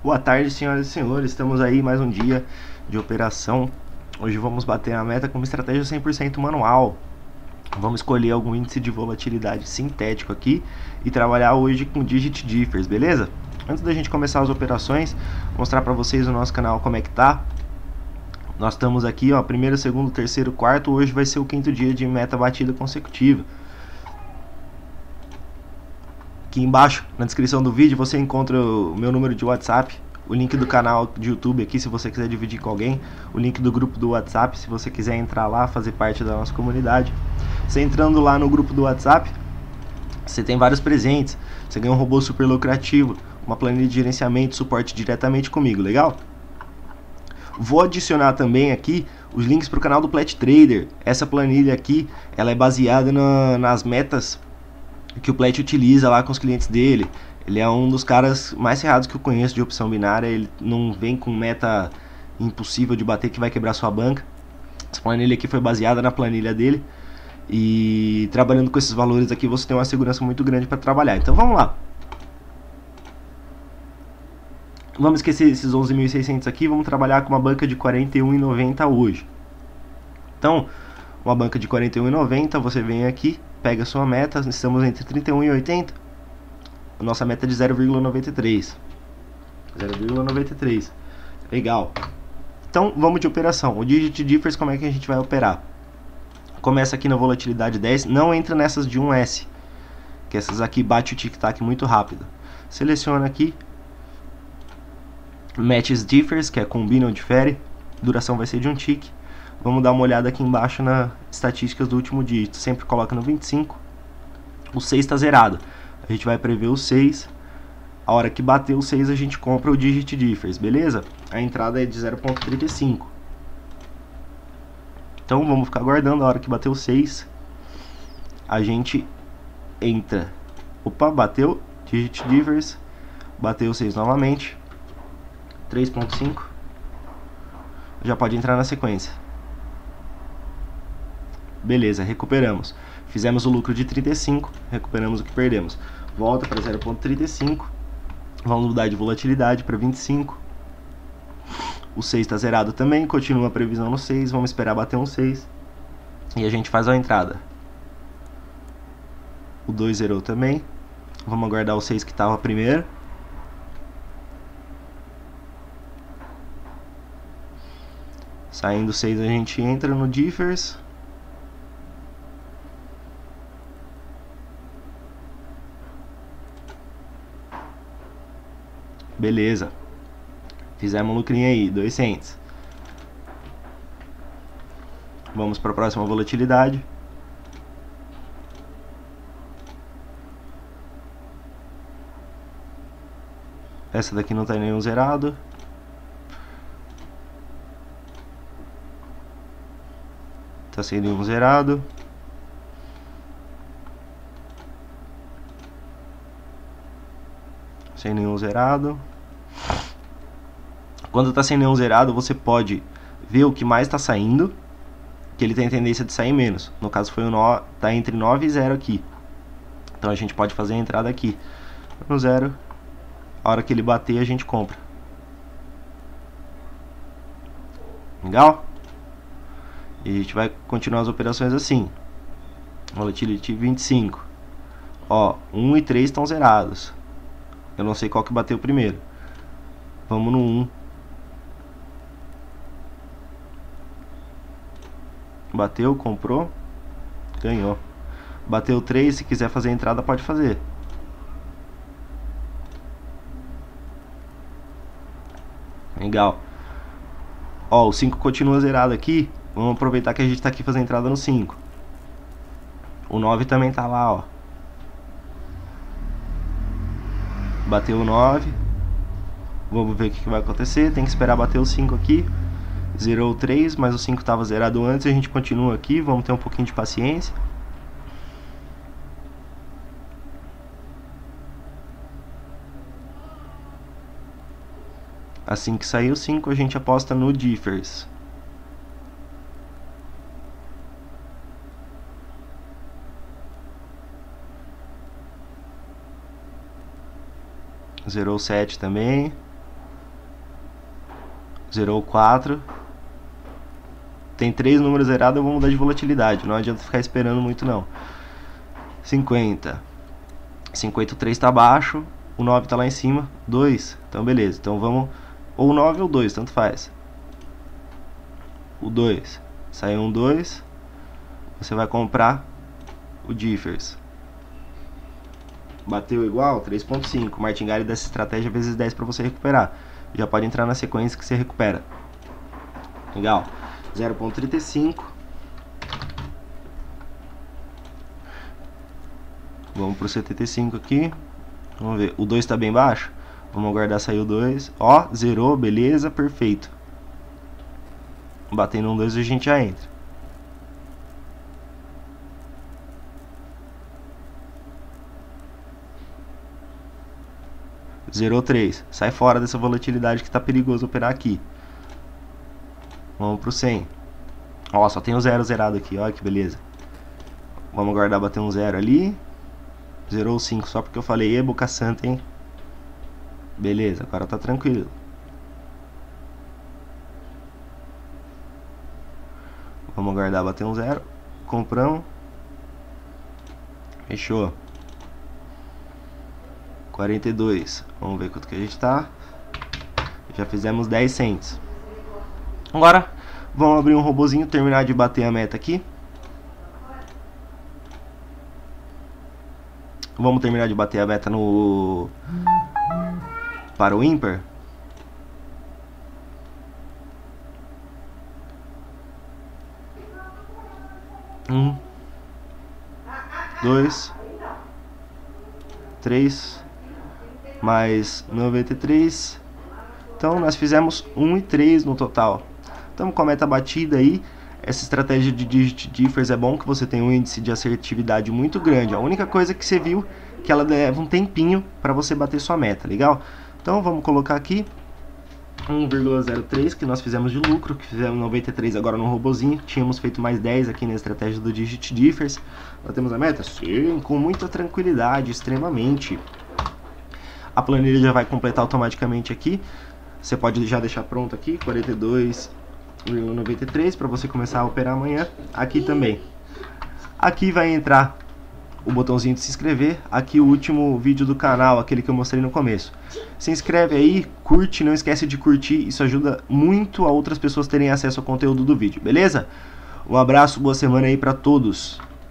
Boa tarde, senhoras e senhores, estamos aí mais um dia de operação. Hoje vamos bater a meta com uma estratégia 100% manual. Vamos escolher algum índice de volatilidade sintético aqui e trabalhar hoje com Digit Differs, beleza? Antes da gente começar as operações, vou mostrar para vocês o nosso canal como é que tá. Nós estamos aqui, ó, primeiro, segundo, terceiro, quarto, hoje vai ser o quinto dia de meta batida consecutiva. Aqui embaixo, na descrição do vídeo, você encontra o meu número de WhatsApp, o link do canal de YouTube aqui, se você quiser dividir com alguém, o link do grupo do WhatsApp, se você quiser entrar lá, fazer parte da nossa comunidade. Você entrando lá no grupo do WhatsApp, você tem vários presentes, você ganha um robô super lucrativo, uma planilha de gerenciamento, suporte diretamente comigo, legal? Vou adicionar também aqui os links para o canal do Plat Trader. Essa planilha aqui, ela é baseada nas metas que o Plat utiliza lá com os clientes dele. Ele é um dos caras mais ferrados que eu conheço de opção binária. Ele não vem com meta impossível de bater que vai quebrar sua banca. Essa planilha aqui foi baseada na planilha dele. E trabalhando com esses valores aqui, você tem uma segurança muito grande para trabalhar. Então vamos lá. Vamos esquecer esses 11.600 aqui. Vamos trabalhar com uma banca de R$ 41,90 hoje. Então, uma banca de R$ 41,90, você vem aqui, pega a sua meta, estamos entre 31,80, a nossa meta é de 0,93, legal. Então vamos de operação. O Digit Differs, como é que a gente vai operar? Começa aqui na volatilidade 10, não entra nessas de 1S, que essas aqui bate o tic-tac muito rápido. Seleciona aqui, Matches Differs, que é combina ou difere, duração vai ser de um tique. Vamos dar uma olhada aqui embaixo nas estatísticas do último dígito. Sempre coloca no 25. O 6 está zerado. A gente vai prever o 6. A hora que bater o 6 a gente compra o Digit Differs, beleza? A entrada é de 0,35. Então vamos ficar aguardando. A hora que bater o 6 a gente entra. Opa, bateu. Digit Differs. Bateu o 6 novamente. 3,5. Já pode entrar na sequência. Beleza, recuperamos. Fizemos o lucro de 35, recuperamos o que perdemos. Volta para 0,35. Vamos mudar de volatilidade para 25. O 6 está zerado também, continua a previsão no 6. Vamos esperar bater um 6. E a gente faz a entrada. O 2 zerou também. Vamos aguardar o 6 que estava primeiro. Saindo 6 a gente entra no Differs. Beleza. Fizemos um lucrinho aí, 2 cents. Vamos para a próxima volatilidade. Essa daqui não está nenhum zerado. Tá sem nenhum zerado. Sem nenhum zerado. Quando tá sem nenhum zerado, você pode ver o que mais tá saindo, que ele tem tendência de sair menos. No caso foi tá entre 9 e 0 aqui. Então a gente pode fazer a entrada aqui no 0. A hora que ele bater a gente compra. Legal? E a gente vai continuar as operações assim. Volatility 25. Ó, 1 e 3 estão zerados. Eu não sei qual que bateu primeiro. Vamos no 1. Bateu, comprou. Ganhou. Bateu 3, se quiser fazer a entrada pode fazer. Legal. Ó, o 5 continua zerado aqui. Vamos aproveitar que a gente tá aqui fazendo entrada no 5. O 9 também tá lá, ó. Bateu o 9. Vamos ver o que vai acontecer. Tem que esperar bater o 5 aqui. Zerou o 3, mas o 5 estava zerado antes. A gente continua aqui. Vamos ter um pouquinho de paciência. Assim que sair o 5, a gente aposta no Differs. Zerou 7 também. Zerou 4. Tem 3 números zerados, eu vou mudar de volatilidade. Não adianta ficar esperando muito não. 50. 53 tá abaixo. O 9 tá lá em cima. 2. Então beleza. Então vamos... Ou 9 ou 2, tanto faz. O 2. Saiu um 2. Você vai comprar o Differs. Bateu igual, 3.5. Martingale dessa estratégia vezes 10 para você recuperar. Já pode entrar na sequência que você recupera. Legal. 0.35. Vamos pro 75 aqui. Vamos ver. O 2 está bem baixo. Vamos aguardar sair o 2. Ó, zerou, beleza, perfeito. Batendo um 2 a gente já entra. Zerou 3. Sai fora dessa volatilidade que tá perigoso operar aqui. Vamos pro 100. Ó, só tem o 0 zerado aqui, ó, que beleza. Vamos aguardar bater um 0 ali. Zerou 5 só porque eu falei, boca santa, hein. Beleza, agora tá tranquilo. Vamos aguardar bater um 0. Compramos. Fechou. 42. Vamos ver quanto que a gente tá. Já fizemos 10 cents. Agora, vamos abrir um robozinho, terminar de bater a meta aqui. Vamos terminar de bater a meta no... para o ímpar. Um, 2, 3, mais 93. Então nós fizemos 1 e 3 no total. Estamos com a meta batida aí. Essa estratégia de Digit Differs é bom que você tem um índice de assertividade muito grande. A única coisa que você viu que ela leva um tempinho para você bater sua meta, legal? Então vamos colocar aqui 1,03 que nós fizemos de lucro, que fizemos 93 agora no robozinho. Tínhamos feito mais 10 aqui na estratégia do Digit Differs. Batemos a meta? Sim, com muita tranquilidade, extremamente. A planilha já vai completar automaticamente aqui. Você pode já deixar pronto aqui, 42,93 para você começar a operar amanhã. Aqui também. Aqui vai entrar o botãozinho de se inscrever. Aqui o último vídeo do canal, aquele que eu mostrei no começo. Se inscreve aí, curte, não esquece de curtir. Isso ajuda muito a outras pessoas terem acesso ao conteúdo do vídeo, beleza? Um abraço, boa semana aí para todos.